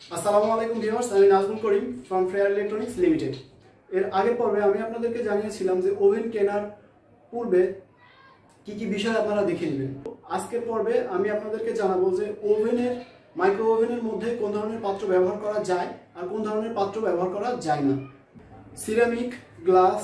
আসসালামু আলাইকুম ভিউয়ার্স, আমি Nazmul Karim from Fair Electronics Limited. এর আগের পর্বে আমি আপনাদেরকে জানিয়েছিলাম যে ওভেন কেনার পূর্বে কি কি বিষয় আপনারা দেখে নেবেন। আজকের পর্বে আমি আপনাদেরকে জানাবো যে মাইক্রো ওভেনের মধ্যে কোন ধরনের পাত্র ব্যবহার করা যায় আর কোন ধরনের পাত্র ব্যবহার করা যায় না। সিরামিক, গ্লাস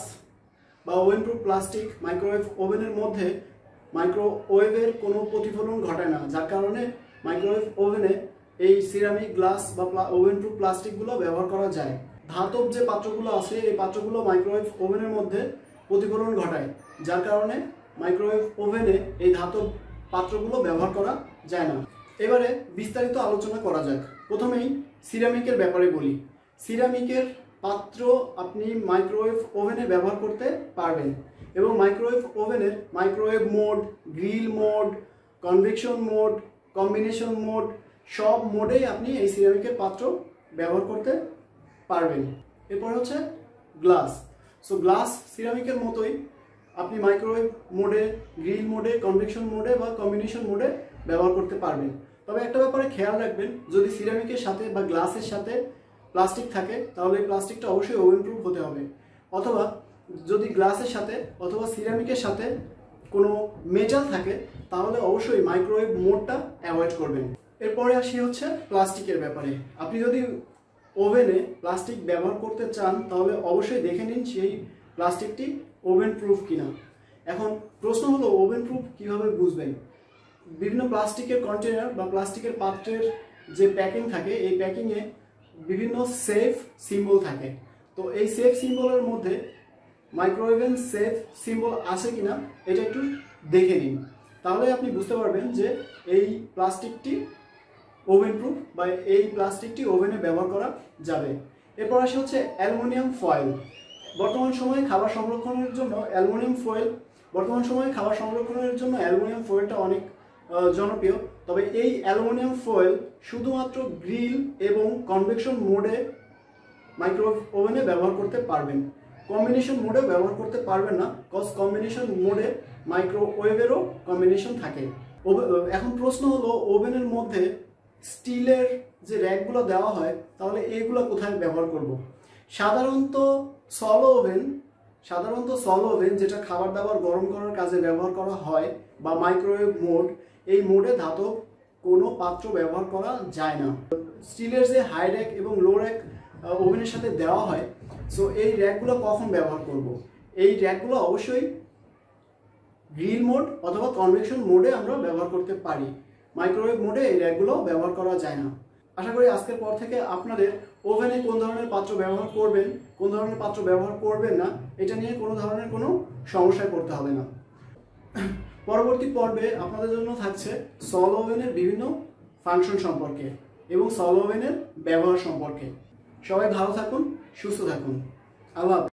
বা ওভেন প্রুফ প্লাস্টিক মাইক্রোওয়েভ ওভেনের মধ্যে মাইক্রোওয়েভের কোনো প্রতিফলন ঘটায় না, যার কারণে মাইক্রোওয়েভ ওভেনে এই সিরামিক, গ্লাস বা ওভেন প্রুফ প্লাস্টিকগুলো ব্যবহার করা যায়। ধাতব যে পাত্রগুলো আছে এই পাত্রগুলো মাইক্রোওয়েভ ওভেনের মধ্যে প্রতিফলন ঘটায়, যার কারণে মাইক্রোওয়েভ ওভেনে এই ধাতব পাত্রগুলো ব্যবহার করা যায় না। এবারে বিস্তারিত আলোচনা করা যাক। প্রথমেই সিরামিকের ব্যাপারে বলি। সিরামিকের পাত্র আপনি মাইক্রোওয়েভ ওভেনে ব্যবহার করতে পারবেন এবং মাইক্রোওয়েভ ওভেনের microwave mode, grill mode, convection mode, combination mode সব মোডেই আপনি এই সিরামিকের পাত্র ব্যবহার করতে পারবেন। এরপর হচ্ছে গ্লাস। গ্লাস সিরামিকের মতোই আপনি মাইক্রোওয়েভ মোডে, গ্রিল মোডে, কনভেকশন মোডে বা কম্বিনেশন মোডে ব্যবহার করতে পারবেন। তবে একটা ব্যাপারে খেয়াল রাখবেন, যদি সিরামিকের সাথে বা গ্লাসের সাথে প্লাস্টিক থাকে তাহলে এই প্লাস্টিকটা অবশ্যই ওভেন প্রুফ হতে হবে, অথবা যদি গ্লাসের সাথে অথবা সিরামিকের সাথে কোনো মেটাল থাকে তাহলে অবশ্যই মাইক্রোওয়েভ মোডটা অ্যাভয়েড করবেন। এরপরে আসি হচ্ছে প্লাস্টিকের ব্যাপারে। আপনি যদি ওভেনে প্লাস্টিক ব্যবহার করতে চান তাহলে অবশ্যই দেখে নিন সেই প্লাস্টিকটি ওভেন প্রুফ কিনা। এখন প্রশ্ন হলো ওভেন প্রুফ কীভাবে বুঝবেন? বিভিন্ন প্লাস্টিকের কন্টেনার বা প্লাস্টিকের পাত্রের যে প্যাকিং থাকে এই প্যাকিংয়ে বিভিন্ন সেফ সিম্বল থাকে। তো এই সেফ সিম্বলের মধ্যে মাইক্রোওয়েভেন সেফ সিম্বল আছে কিনা এটা একটু দেখে নিন, তাহলে আপনি বুঝতে পারবেন যে এই প্লাস্টিকটি ওভেন প্রুফ বা এই প্লাস্টিকটি ওভেনে ব্যবহার করা যাবে। এরপর আসে হচ্ছে অ্যালুমিনিয়াম ফয়েল। বর্তমান সময়ে খাবার সংরক্ষণের জন্য অ্যালুমিনিয়াম ফয়েলটা অনেক জনপ্রিয়। তবে এই অ্যালুমিনিয়াম ফয়েল শুধুমাত্র গ্রিল এবং কনভেকশন মোডে মাইক্রোওয়েভ ওভেনে ব্যবহার করতে পারবেন, কম্বিনেশন মোডে ব্যবহার করতে পারবেন না, কজ কম্বিনেশন মোডে মাইক্রোওয়েভেরও কম্বিনেশন থাকে। এখন প্রশ্ন হলো ওভেনের মধ্যে স্টিলের যে র্যাকগুলো দেওয়া হয় তাহলে এইগুলো কোথায় ব্যবহার করব? সাধারণত সল ওভেন যেটা খাবার দাবার গরম করার কাজে ব্যবহার করা হয় বা মাইক্রোওয়েভ মোড, এই মোডে ধাতব কোনো পাত্র ব্যবহার করা যায় না। স্টিলের যে হাই র্যাক এবং লো র্যাক ওভেনের সাথে দেওয়া হয়, এই র্যাকগুলো কখন ব্যবহার করব? এই র্যাকগুলো অবশ্যই গ্রিল মোড অথবা কনভেকশন মোডে আমরা ব্যবহার করতে পারি। মাইক্রোওয়েভ মোডে এই র্যাকগুলো ব্যবহার করা যায় না। আশা করি আজকের পর থেকে আপনাদের ওভেনে কোন ধরনের পাত্র ব্যবহার করবেন, কোন ধরনের পাত্র ব্যবহার করবেন না, এটা নিয়ে কোনো ধরনের কোনো সমস্যায় পড়তে হবে না। পরবর্তী পর্বে আপনাদের জন্য থাকছে সল ওভেনের বিভিন্ন ফাংশন সম্পর্কে এবং সল ওভেনের ব্যবহার সম্পর্কে। সবাই ভালো থাকুন, সুস্থ থাকুন। আল্লাহ হাফেজ।